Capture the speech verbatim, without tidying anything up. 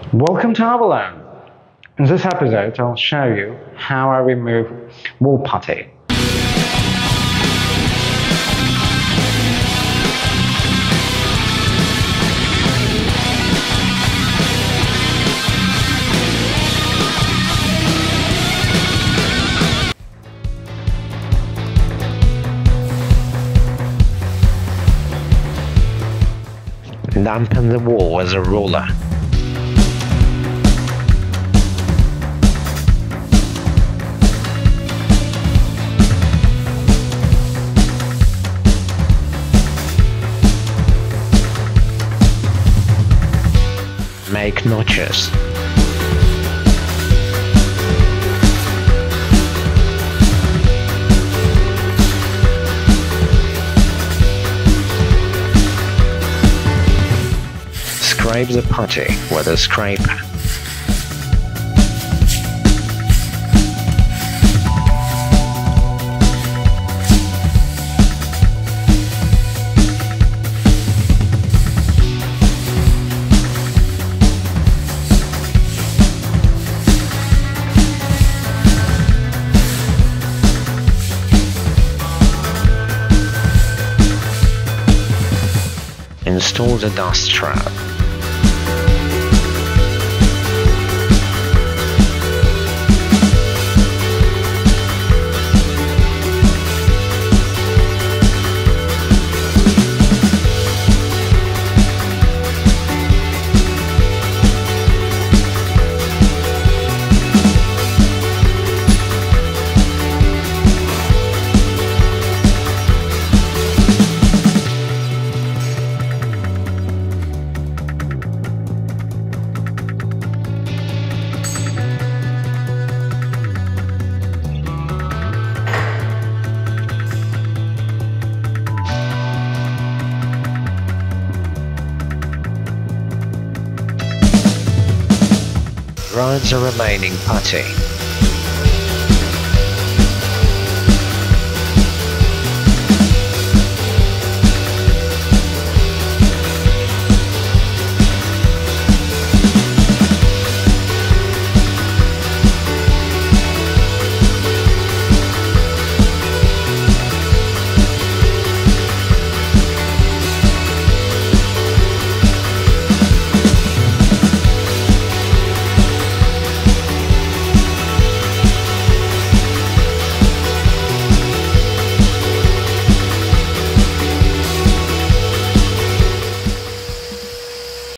Welcome to Avalon. In this episode, I'll show you how I remove wall putty. Dampen the wall with a ruler. Make notches. Scrape the putty with a scraper. Install the dust shroud. Grind the remaining putty.